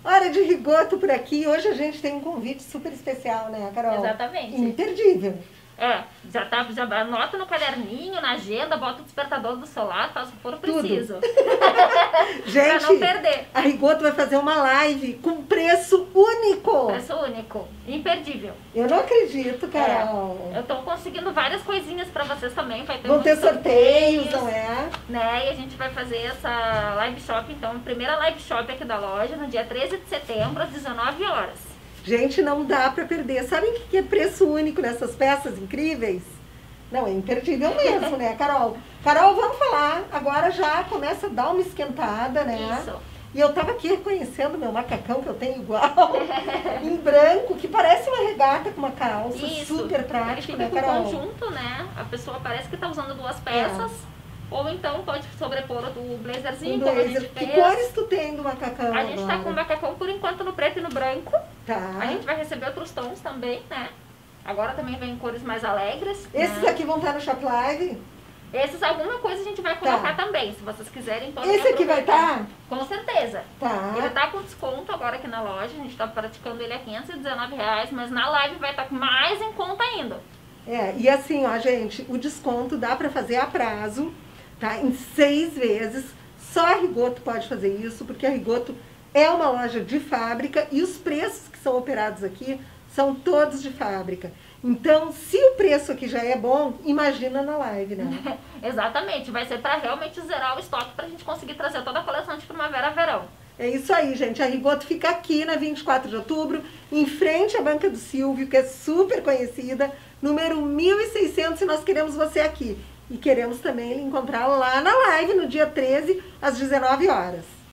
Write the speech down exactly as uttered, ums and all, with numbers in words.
Hora de Rigoto por aqui. Hoje a gente tem um convite super especial, né, Carol? Exatamente. Imperdível. É, já, tá, já anota no caderninho, na agenda, bota o despertador do celular, faz o que for preciso. Gente, pra não perder. A Rigoto vai fazer uma live com preço único. Preço único, imperdível. Eu não acredito, Carol. É, eu tô conseguindo várias coisinhas pra vocês também. Vai ter Vão ter sorteios, sorteios, não é? Né? E a gente vai fazer essa live shop, então, a primeira live shop aqui da loja, no dia treze de setembro, às dezenove horas. Gente, não dá pra perder. Sabem o que é preço único nessas peças incríveis? Não, é imperdível mesmo, né, Carol? Carol, vamos falar. Agora já começa a dar uma esquentada, né? Isso. E eu tava aqui reconhecendo meu macacão, que eu tenho igual, em branco, que parece uma regata com uma calça. Isso. Super prático, Ele né, fica com Carol? conjunto, né? A pessoa parece que tá usando duas peças. É. Ou então pode sobrepor o blazerzinho, Um como a blazer. gente fez. Que cores tu tem do macacão? A gente agora? tá com o macacão por enquanto no preto e no branco. Tá. A gente vai receber outros tons também, né? Agora também vem cores mais alegres. Esses né? aqui vão estar no Shop Live? Esses, alguma coisa a gente vai colocar Tá. também, se vocês quiserem. Podem Esse aqui vai aproveitar. estar? Com certeza. Tá. Ele tá com desconto agora aqui na loja, a gente tá praticando ele a quinhentos e dezenove reais, mas na live vai estar mais em conta ainda. É, e assim, ó, gente, o desconto dá pra fazer a prazo, tá? Em seis vezes. Só a Rigoto pode fazer isso, porque a Rigoto é uma loja de fábrica e os preços que são operados aqui são todos de fábrica. Então, se o preço aqui já é bom, imagina na live, né? Exatamente, vai ser para realmente zerar o estoque pra gente conseguir trazer toda a coleção de primavera-verão. É isso aí, gente. A Rigoto fica aqui na vinte e quatro de outubro, em frente à Banca do Silvio, que é super conhecida, número mil e seiscentos, e nós queremos você aqui. E queremos também encontrar lá na live, no dia treze, às dezenove horas.